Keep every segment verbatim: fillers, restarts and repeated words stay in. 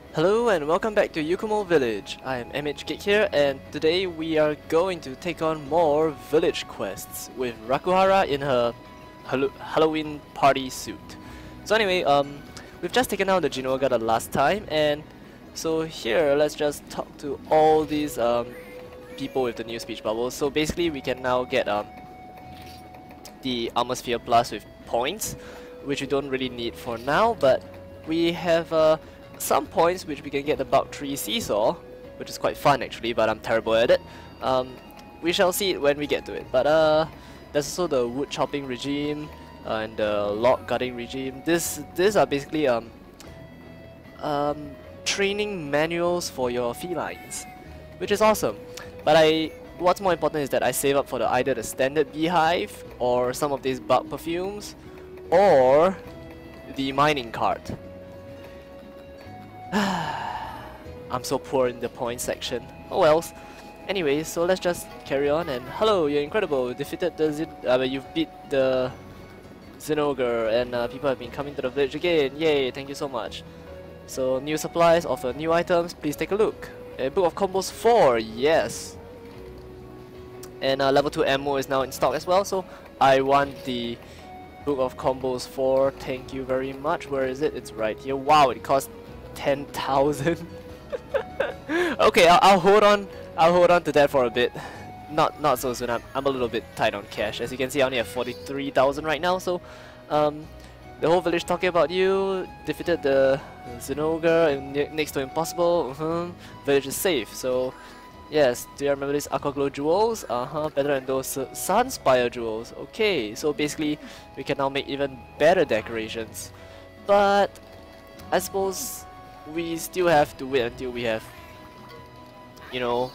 Hello and welcome back to Yukumo Village. I am MHGeek here, and today we are going to take on more village quests with Rakuraha in her Hallo Halloween party suit. So anyway, um, we've just taken out the Zinogre the last time, and so here let's just talk to all these um, people with the new speech bubbles. So basically we can now get um, the Armor Sphere Plus with points, which we don't really need for now, but we have uh, some points which we can get the Bug Tree Seesaw, which is quite fun actually, but I'm terrible at it. Um, we shall see it when we get to it. But uh, there's also the Wood Chopping Regime uh, and the Log Guarding Regime. This, these are basically um, um, training manuals for your felines, which is awesome. But I, what's more important is that I save up for the either the Standard Beehive or some of these Bug Perfumes or the Mining Cart. I'm so poor in the point section. Oh wells. Anyway, so let's just carry on. And hello, you're incredible. Defeated the Zin uh, you've beat the Zinogre, and uh, people have been coming to the village again. Yay! Thank you so much. So new supplies offer new items. Please take a look. A book of combos four. Yes. And uh, level two ammo is now in stock as well. So I want the book of combos four. Thank you very much. Where is it? It's right here. Wow! It costs ten thousand. Okay, I'll, I'll hold on. I'll hold on to that for a bit. Not not so soon. I'm I'm a little bit tight on cash. As you can see, I only have forty-three thousand right now. So, um, the whole village talking about you. Defeated the Zinogre and ne next to impossible. Uh-huh. Village is safe. So, yes. Do you remember these Aqua Glow jewels? Uh huh. Better than those uh, Sunspire jewels. Okay. So basically, we can now make even better decorations. But I suppose we still have to wait until we have, you know,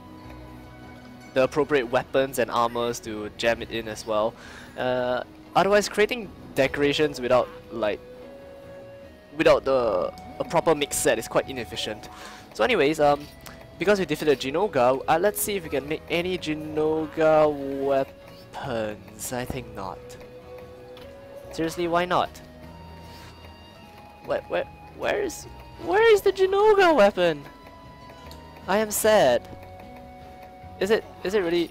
the appropriate weapons and armors to jam it in as well. Uh, otherwise, creating decorations without like without the a proper mix set is quite inefficient. So, anyways, um, because we defeated Zinogre, uh, let's see if we can make any Zinogre weapons. I think not. Seriously, why not? Where where where is where is the Zinogre weapon? I am sad. Is it is it really?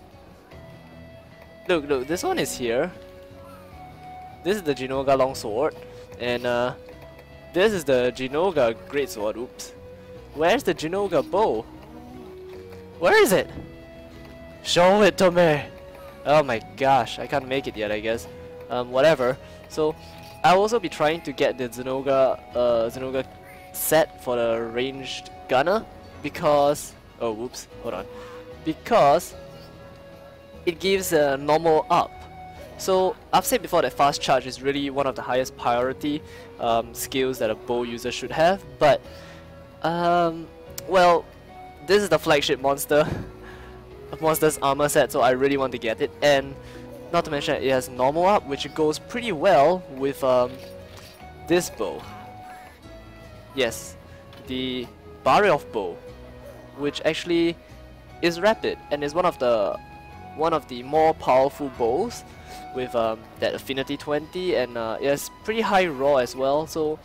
Look, look, this one is here. This is the Zinogre longsword, and uh, this is the Zinogre greatsword. Oops. Where's the Zinogre bow? Where is it? Show it to me. Oh my gosh, I can't make it yet, I guess. Um, whatever. So, I'll also be trying to get the Zinogre, uh, Zinogre set for the ranged gunner because oh whoops, hold on. Because it gives a normal up. So I've said before that fast charge is really one of the highest priority um, skills that a bow user should have, but um, well, this is the flagship monster monster's armor set, so I really want to get it. And not to mention it has normal up, which goes pretty well with um, this bow. Yes, the Barioth bow, which actually is rapid and is one of the one of the more powerful bows with um, that affinity twenty, and uh, it has pretty high raw as well. So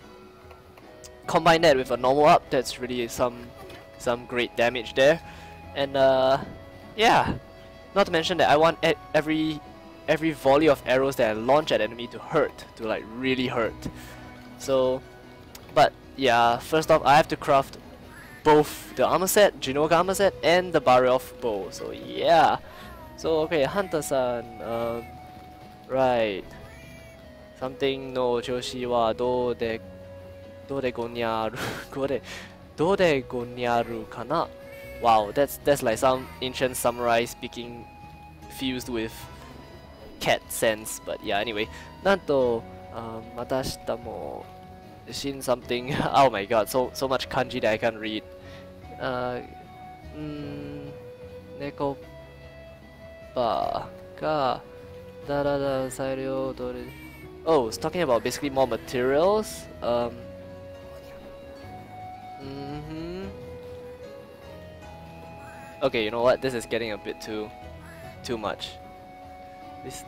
combine that with a normal up, that's really some some great damage there. And uh, yeah, not to mention that I want e every every volley of arrows that I launch at enemy to hurt, to like really hurt. So, but yeah, first off I have to craft both the armor set, Zinogre armor set, and the Barioth bow. So yeah. So okay, Hunter-san, um, right. Something no choshi wa do de do de go nyaru go de do de go nyaru kana. Wow, that's that's like some ancient samurai speaking fused with cat sense. But yeah, anyway. Nanto um, matashita mo shin something. Oh my god, so so much kanji that I can't read. Uh, mm, neko ba ka da da da sairyo dore. Oh, it's talking about basically more materials. Um. Mm-hmm. Okay, you know what? This is getting a bit too too much. This.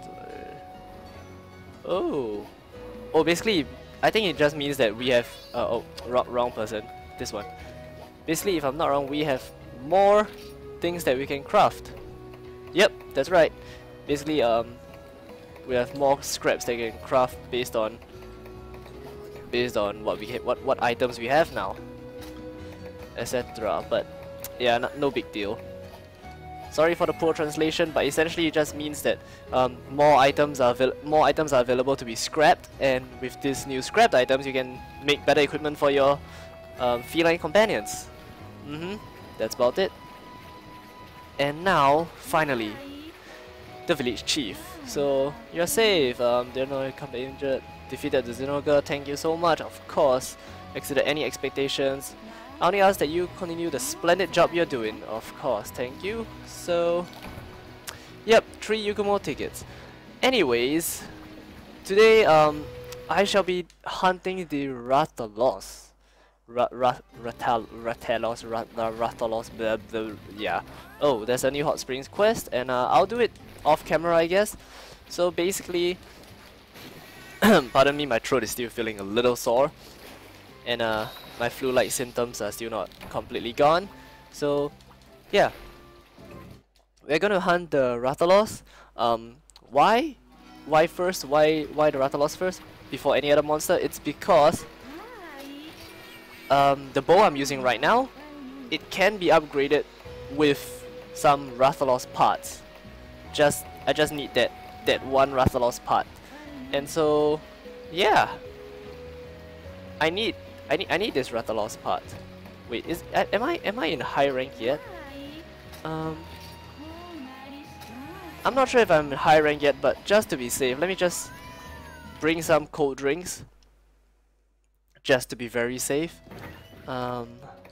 Oh. Oh, basically, I think it just means that we have. Uh, oh, wrong, wrong person. this one. Basically, if I'm not wrong, we have more things that we can craft. Yep, that's right. Basically, um, we have more scraps that we can craft based on based on what we what what items we have now, et cetera. But yeah, no, no big deal. Sorry for the poor translation, but essentially it just means that um, more items are more items are available to be scrapped, and with these new scrapped items, you can make better equipment for your um, feline companions. Mm-hmm. That's about it. And now, finally, the village chief. So you're safe. Um, they're not come injured. Defeated the Zinogre. Thank you so much. Of course, exceeded any expectations. I only ask that you continue the splendid job you're doing. Of course, thank you. So, yep, three Yukumo tickets. Anyways, today um, I shall be hunting the Rathalos. Ra ra ratal Ratalos, rat Ratalos, blah, blah, yeah. Oh, there's a new hot springs quest, and uh, I'll do it off camera, I guess. So basically, pardon me, my throat is still feeling a little sore, and uh. my flu-like symptoms are still not completely gone. So, yeah. We're gonna hunt the Rathalos. Um, why? Why first? Why why the Rathalos first? Before any other monster? It's because um, the bow I'm using right now, it can be upgraded with some Rathalos parts. Just I just need that that one Rathalos part. And so, yeah. I need I need I need this Rathalos part. Wait, is uh, am I am I in high rank yet? Um, I'm not sure if I'm in high rank yet, but just to be safe, let me just bring some cold drinks, just to be very safe. Um,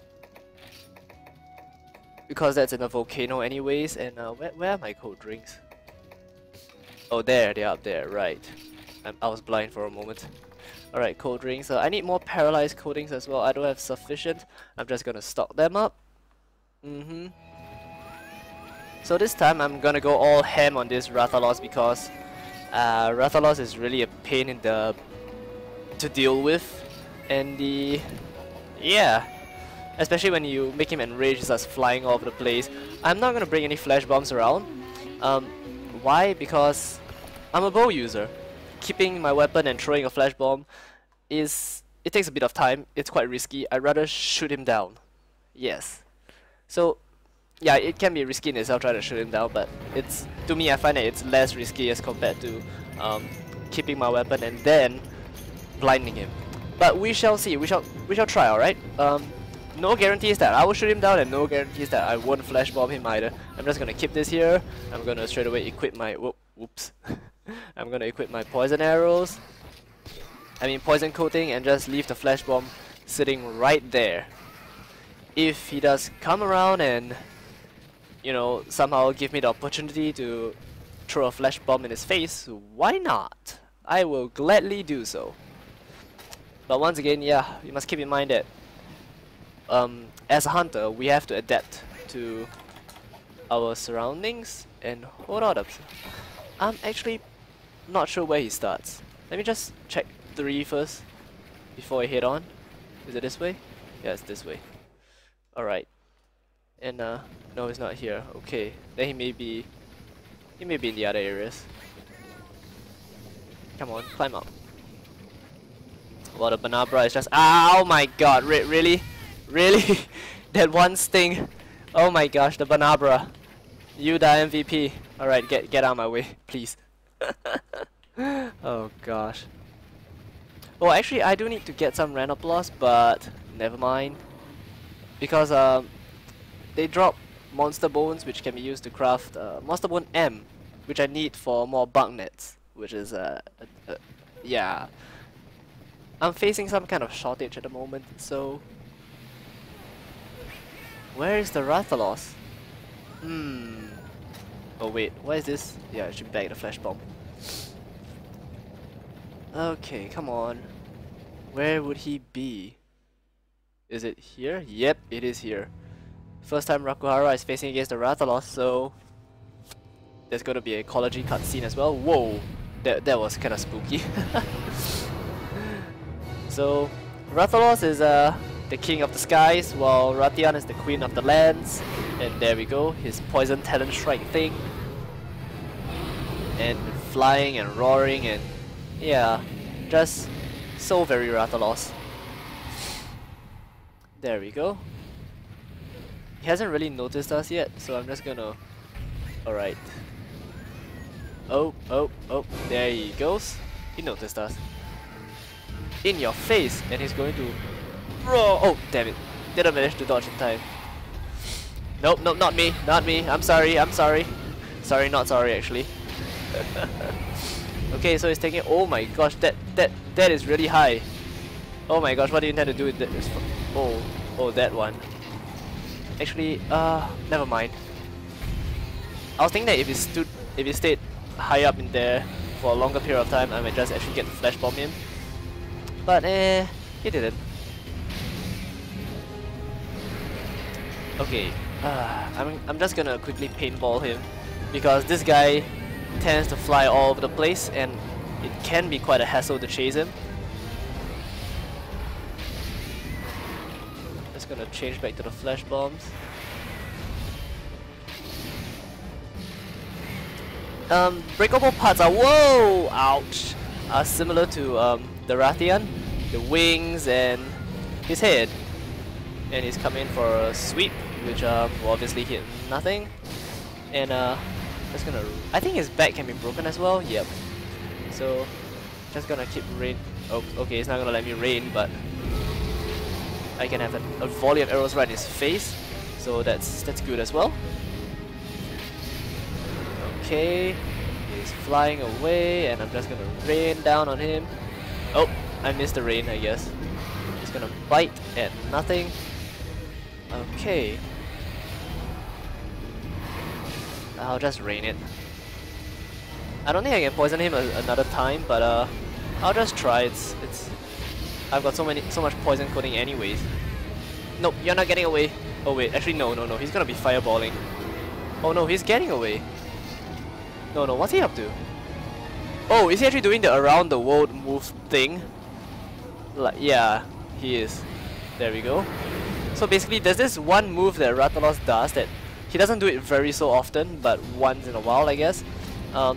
because that's in a volcano anyways. And uh, where where are my cold drinks? Oh, there they are up there. Right. I'm, I was blind for a moment. Alright, cold drinks. Uh, I need more paralyzed coatings as well. I don't have sufficient. I'm just gonna stock them up. Mm-hmm. So this time I'm gonna go all ham on this Rathalos because uh, Rathalos is really a pain in the to deal with, and the yeah, especially when you make him enraged, he starts flying all over the place. I'm not gonna bring any flash bombs around. Um, why? Because I'm a bow user. Keeping my weapon and throwing a flash bomb is it takes a bit of time. It's quite risky. I'd rather shoot him down. Yes. So yeah, it can be risky in itself trying to shoot him down, but it's to me I find that it's less risky as compared to um, keeping my weapon and then blinding him. But we shall see. We shall we shall try. All right. Um, no guarantees that I will shoot him down, and no guarantees that I won't flash bomb him either. I'm just gonna keep this here. I'm gonna straight away equip my whoop, whoops. I'm gonna equip my poison arrows, I mean poison coating, and just leave the flash bomb sitting right there. If he does come around and, you know, somehow give me the opportunity to throw a flash bomb in his face, why not? I will gladly do so. But once again, yeah, you must keep in mind that um, as a hunter, we have to adapt to our surroundings. And hold on up. I'm actually not sure where he starts. Let me just check three first before I head on. Is it this way? Yeah, it's this way. Alright. And uh no, it's not here. Okay. Then he may be he may be in the other areas. Come on, climb up. Well, the Banabra is just oh my god, Re really? Really? That one sting. Oh my gosh, the Banabra. You the M V P. Alright, get get out of my way, please. Oh gosh. Oh, actually, I do need to get some Ranoplos, but never mind. Because um, they drop Monster Bones, which can be used to craft uh, Monster Bone M, which I need for more bug nets, which is uh, uh, uh, yeah. I'm facing some kind of shortage at the moment, so where is the Rathalos? Hmm. Oh wait, what is this? Yeah, I should bag the flash bomb. Okay, come on. Where would he be? Is it here? Yep, it is here. First time Rakuraha is facing against the Rathalos, so there's gonna be an ecology cutscene as well. Whoa, that that was kind of spooky. So Rathalos is uh the king of the skies, while Ratian is the queen of the lands. And there we go, his poison talent strike thing. And flying and roaring and yeah, just so very Rathalos. There we go. He hasn't really noticed us yet, so I'm just gonna... Alright. Oh, oh, oh, there he goes. He noticed us. In your face, and he's going to... Roar. Oh, damn it. Didn't manage to dodge in time. Nope, nope, not me, not me. I'm sorry, I'm sorry. Sorry, not sorry actually. Okay, so he's taking... Oh my gosh, that, that, that is really high. Oh my gosh, what do you intend to do with that? Oh, oh, that one. Actually, uh, never mind. I was thinking that if he stood, if he stayed high up in there for a longer period of time, I might just actually get to flash bomb him. But eh, he didn't. Okay, uh, I'm I'm just gonna quickly paintball him because this guy tends to fly all over the place and it can be quite a hassle to chase him. Just gonna change back to the flash bombs. Um, breakable parts are whoa, ouch, are similar to um, the Rathian, the wings and his head, and he's coming for a sweep, which um, will obviously hit nothing. And uh, just gonna, I think his back can be broken as well. Yep. So just gonna keep rain. Oh, okay, it's not gonna let me rain, but I can have a, a volley of arrows right in his face, so that's that's good as well. Okay, he's flying away, and I'm just gonna rain down on him. Oh, I missed the rain, I guess. He's gonna bite at nothing. Okay, I'll just rain it. I don't think I can poison him a another time, but uh, I'll just try. It's it's. I've got so many so much poison coating anyways. Nope, you're not getting away. Oh wait, actually no, no, no. He's gonna be fireballing. Oh no, he's getting away. No, no, what's he up to? Oh, is he actually doing the around the world move thing? Like, yeah, he is. There we go. So basically, there's this one move that Rathalos does that he doesn't do it very so often, but once in a while, I guess. Um,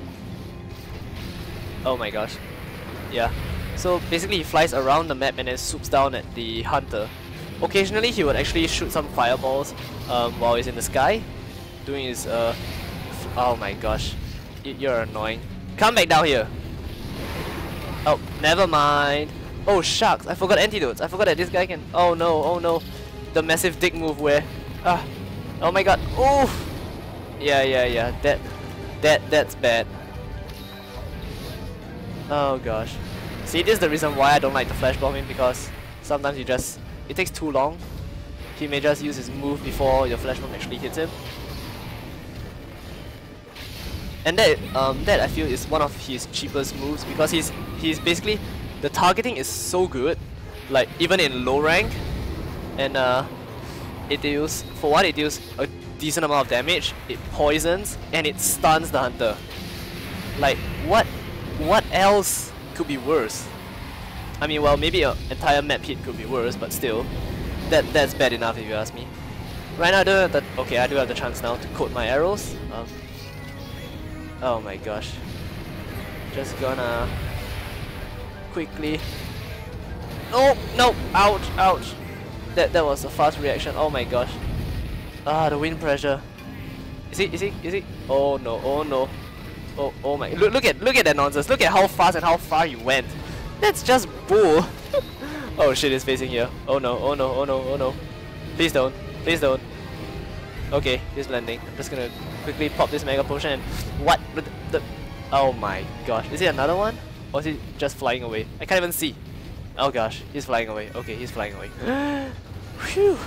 oh my gosh. Yeah. So basically, he flies around the map and then swoops down at the hunter. Occasionally, he would actually shoot some fireballs um, while he's in the sky, doing his. Uh, oh my gosh. You're annoying. Come back down here. Oh, never mind. Oh shucks, I forgot antidotes. I forgot that this guy can. Oh no, oh no, the massive dick move where. Ah, oh my god. Oh, yeah, yeah, yeah. That, that, that's bad. Oh gosh. See, this is the reason why I don't like to flash bomb him, because sometimes you just it takes too long. He may just use his move before your flash bomb actually hits him. And that, um, that I feel is one of his cheapest moves, because he's he's basically, the targeting is so good, like even in low rank, and uh, it deals, for one, it deals a decent amount of damage, it poisons, and it stuns the hunter. Like what what else could be worse? I mean, well, maybe an entire map hit could be worse, but still, that that's bad enough if you ask me. Right now I do have the, okay, I do have the chance now to coat my arrows. Um, Oh my gosh. Just gonna quickly. Oh no! Ouch! Ouch! That that was a fast reaction. Oh my gosh. Ah, the wind pressure. Is he? Is he? Is he? Oh no! Oh no! Oh oh my! Look look at look at that nonsense! Look at how fast and how far he went. That's just bull. Oh shit! He's facing here. Oh no! Oh no! Oh no! Oh no! Please don't! Please don't! Okay, he's blending. I'm just gonna quickly pop this mega potion and what the, the oh my gosh, is it another one? Or is he just flying away? I can't even see. Oh gosh, he's flying away. Okay, he's flying away. Phew.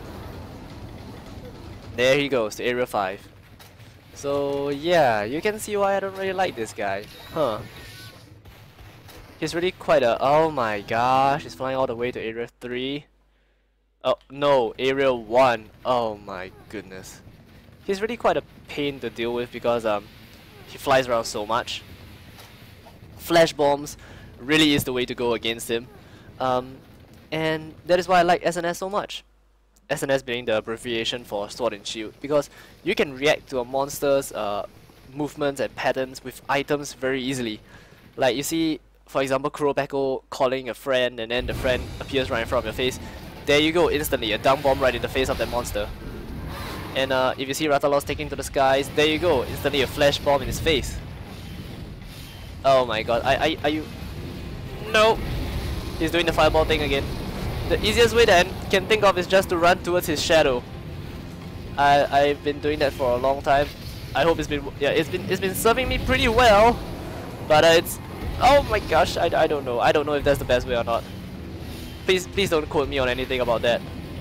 There he goes to area five. So yeah, you can see why I don't really like this guy. Huh. He's really quite a, oh my gosh, he's flying all the way to area three. Oh no, area one. Oh my goodness. He's really quite a pain to deal with because um he flies around so much. Flash bombs really is the way to go against him. Um, And that is why I like S N S so much. S N S being the abbreviation for Sword and Shield, because you can react to a monster's uh, movements and patterns with items very easily. Like you see, for example, Kurobeko calling a friend and then the friend appears right in front of your face. There you go, instantly, a dunk bomb right in the face of that monster. And uh, if you see Rathalos taking to the skies, there you go, instantly a flash bomb in his face. Oh my god, I, I, are you... No! He's doing the fireball thing again. The easiest way that I can think of is just to run towards his shadow. I, I've been doing that for a long time. I hope it's been... yeah, it's been, it's been serving me pretty well. But uh, it's... oh my gosh, I, I don't know. I don't know if that's the best way or not. Please, please don't quote me on anything about that.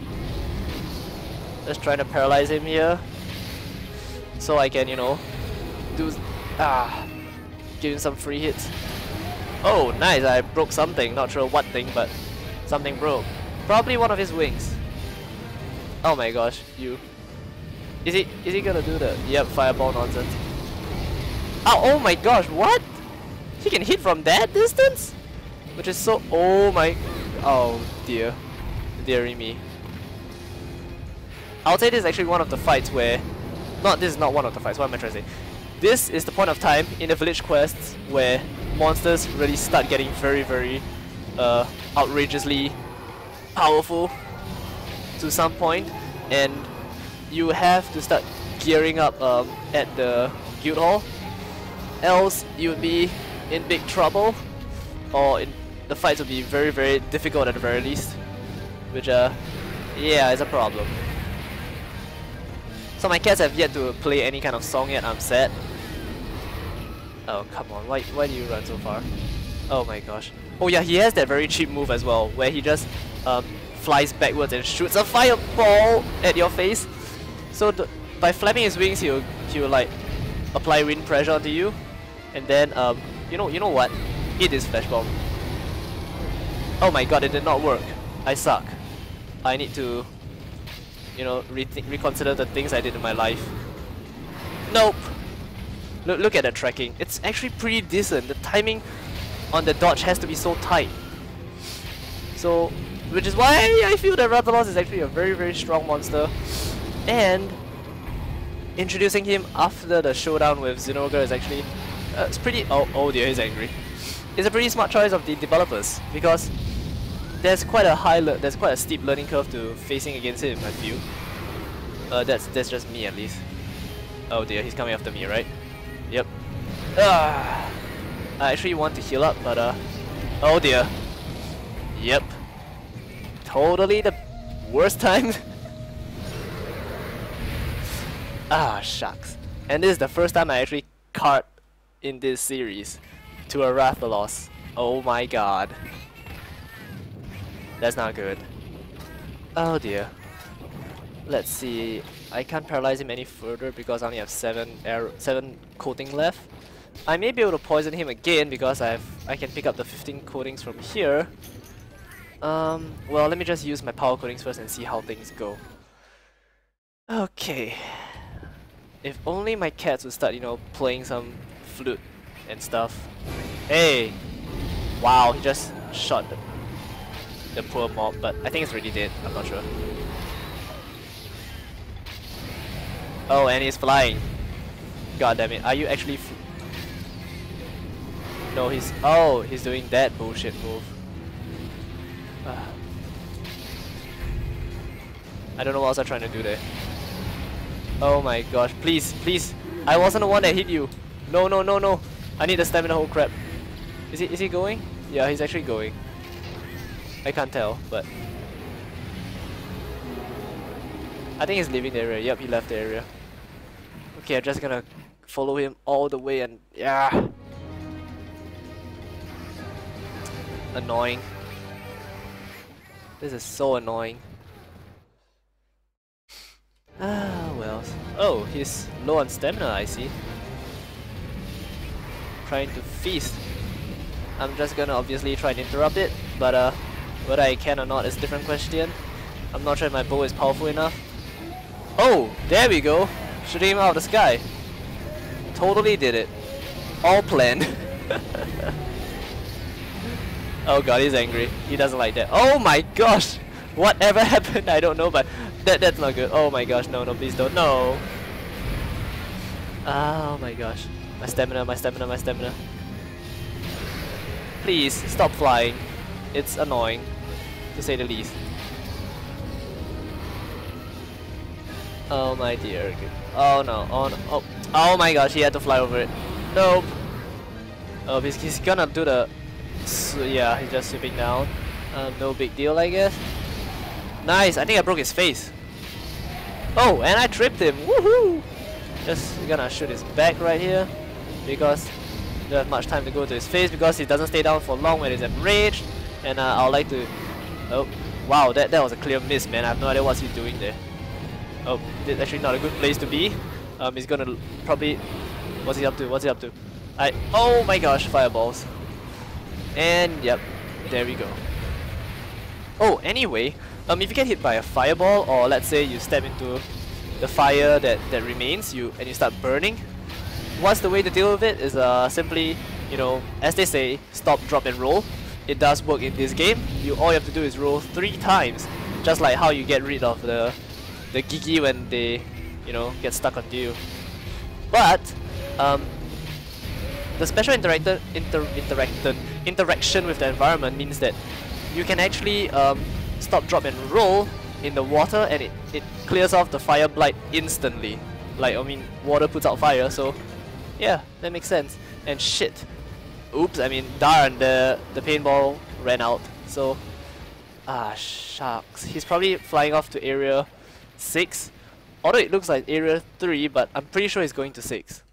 Just trying to paralyze him here, so I can, you know, do ah, give him some free hits. Oh, nice! I broke something. Not sure what thing, but something broke. Probably one of his wings. Oh my gosh, you. Is he? Is he gonna do the yep fireball nonsense? Oh, oh my gosh! What? He can hit from that distance? Which is so. Oh my. Oh dear, dearie me. I'll say this is actually one of the fights where... Not, this is not one of the fights, what am I trying to say? This is the point of time in the village quests where monsters really start getting very, very uh, outrageously powerful to some point, and you have to start gearing up um, at the guild hall, else you would be in big trouble, or in, the fights would be very, very difficult at the very least, which uh, yeah, is a problem. So my cats have yet to play any kind of song yet, I'm sad. Oh come on, why, why do you run so far? Oh my gosh. Oh yeah, he has that very cheap move as well, where he just um, flies backwards and shoots a fireball at your face. So the, by flapping his wings, he'll, he'll like apply wind pressure onto you. And then, um, you know, you know what? Hit this flash bomb. Oh my god, it did not work. I suck. I need to... you know, re reconsider the things I did in my life. Nope! Look, look at the tracking. It's actually pretty decent. The timing on the dodge has to be so tight. So, which is why I feel that Rathalos is actually a very, very strong monster. And introducing him after the showdown with Zinogre is actually... Uh, it's pretty... Oh, oh dear, he's angry. It's a pretty smart choice of the developers, because there's quite a high, there's quite a steep learning curve to facing against him, I feel. Uh, that's that's just me at least. Oh dear, he's coming after me, right? Yep. Ah, I actually want to heal up, but uh, oh dear. Yep. Totally the worst time. Ah, shucks. And this is the first time I actually card in this series to a Rathalos. Oh my god. That's not good. Oh dear. Let's see. I can't paralyze him any further because I only have seven arrow, seven coating left. I may be able to poison him again because I have I can pick up the fifteen coatings from here. Um. Well, let me just use my power coatings first and see how things go. Okay. If only my cats would start, you know, playing some flute and stuff. Hey. Wow. He just shot the. the poor mob, but I think it's already dead, I'm not sure. Oh, and he's flying. God damn it, are you actually f No, he's... oh, he's doing that bullshit move. Uh. I don't know what else I'm trying to do there. Oh my gosh, please, please. I wasn't the one that hit you. No, no, no, no. I need the stamina, oh crap. Is he, is he going? Yeah, he's actually going. I can't tell, but I think he's leaving the area. Yep, he left the area. Okay, I'm just gonna follow him all the way and yeah. Annoying. This is so annoying. Ah, well. Oh, he's low on stamina, I see. Trying to feast. I'm just gonna obviously try and interrupt it, but uh, whether I can or not is a different question. I'm not sure if my bow is powerful enough. Oh, there we go! Shooting him out of the sky. Totally did it. All planned. Oh god, he's angry. He doesn't like that. Oh my gosh! Whatever happened, I don't know, but that that's not good. Oh my gosh, no, no, please don't. No! Oh my gosh. My stamina, my stamina, my stamina. Please, stop flying. It's annoying, to say the least. Oh my dear. Oh no, oh no, oh. Oh my gosh, he had to fly over it. Nope. Oh, he's, he's gonna do the... So yeah, he's just sweeping down. Um, no big deal, I guess. Nice, I think I broke his face. Oh, and I tripped him. Woohoo! Just gonna shoot his back right here, because don't have much time to go to his face, because he doesn't stay down for long when he's enraged. And uh, I'd like to... Oh, wow, that, that was a clear miss, man. I have no idea what he's doing there. Oh, it's actually not a good place to be. Um, he's gonna probably... What's he up to? What's he up to? I... Oh my gosh, fireballs. And yep, there we go. Oh, anyway, um, if you get hit by a fireball, or let's say you step into the fire that, that remains, you and you start burning, what's the way to deal with it is uh, simply, you know, as they say, stop, drop and roll. It does work in this game. You all you have to do is roll three times, just like how you get rid of the the Gigi when they, you know, get stuck onto you. But um, the special interactor inter interaction interaction with the environment means that you can actually um, stop, drop and roll in the water, and it, it clears off the fire blight instantly. Like, I mean, water puts out fire, so yeah, that makes sense. And shit, oops, I mean, darn, the, the paintball ran out, so ah, shucks. He's probably flying off to area six, although it looks like area three, but I'm pretty sure he's going to six.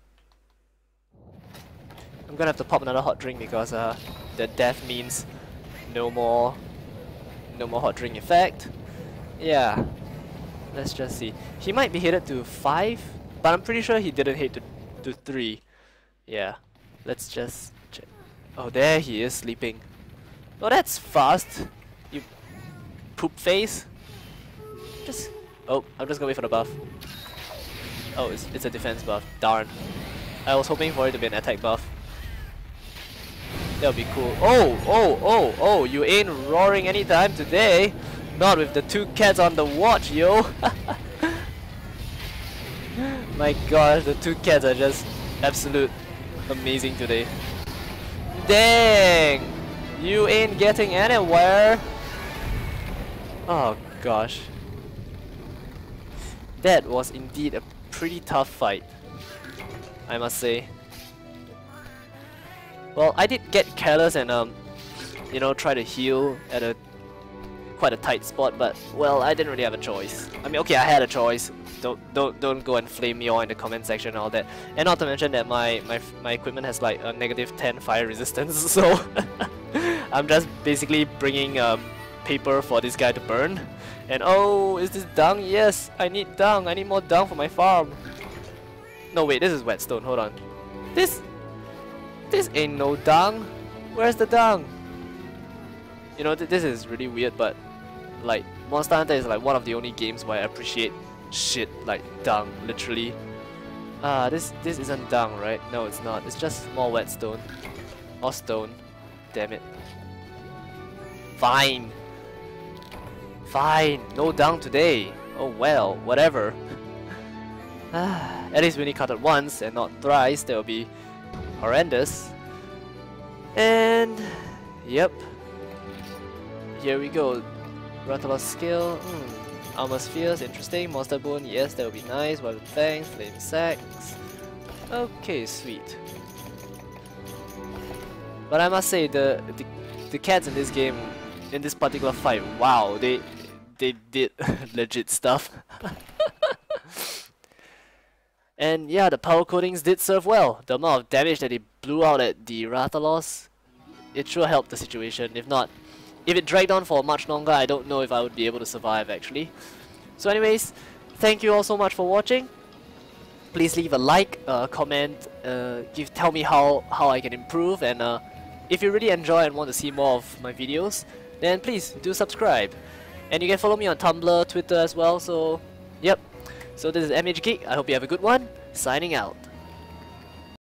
I'm gonna have to pop another hot drink because uh, the death means no more, no more hot drink effect. Yeah, let's just see. He might be headed to five, but I'm pretty sure he didn't head to to three. Yeah, let's just check. Oh, there he is sleeping. Oh, that's fast. You poop face. Just oh, I'm just gonna wait for the buff. Oh, it's it's a defense buff. Darn. I was hoping for it to be an attack buff. That'll be cool. Oh, oh, oh, oh, you ain't roaring anytime today. Not with the two cats on the watch, yo. My gosh, the two cats are just absolute amazing today. Dang! You ain't getting anywhere. Oh gosh. That was indeed a pretty tough fight, I must say. Well, I did get careless and um, you know, try to heal at a quite a tight spot, but well, I didn't really have a choice. I mean, okay, I had a choice. Don't don't don't go and flame me all in the comment section and all that. And not to mention that my my my equipment has like a negative ten fire resistance, so I'm just basically bringing um paper for this guy to burn. And oh, is this dung? Yes, I need dung. I need more dung for my farm. No, wait, this is whetstone. Hold on. This. This ain't no dung. Where's the dung? You know, th this is really weird, but like Monster Hunter is like one of the only games where I appreciate shit like dung, literally. Ah, uh, this this isn't dung, right? No, it's not. It's just more whetstone or stone. Damn it. Fine. Fine. No dung today. Oh well, whatever. Ah, at least we only cut it once and not thrice. That will be horrendous. And yep, here we go. Rathalos skill, hmm. Armor spheres, interesting. Monster bone, yes, that would be nice. Weapon fangs, flame sacks. Okay, sweet. But I must say, the, the the cats in this game, in this particular fight, wow, they they did legit stuff. And yeah, the power coatings did serve well. The amount of damage that they blew out at the Rathalos, it sure helped the situation. If not, if it dragged on for much longer, I don't know if I would be able to survive actually. So anyways, thank you all so much for watching. Please leave a like, uh, comment, uh, give tell me how, how I can improve, and uh, if you really enjoy and want to see more of my videos, then please do subscribe. And you can follow me on Tumblr, Twitter as well, so yep. So this is MHGeek, I hope you have a good one, signing out.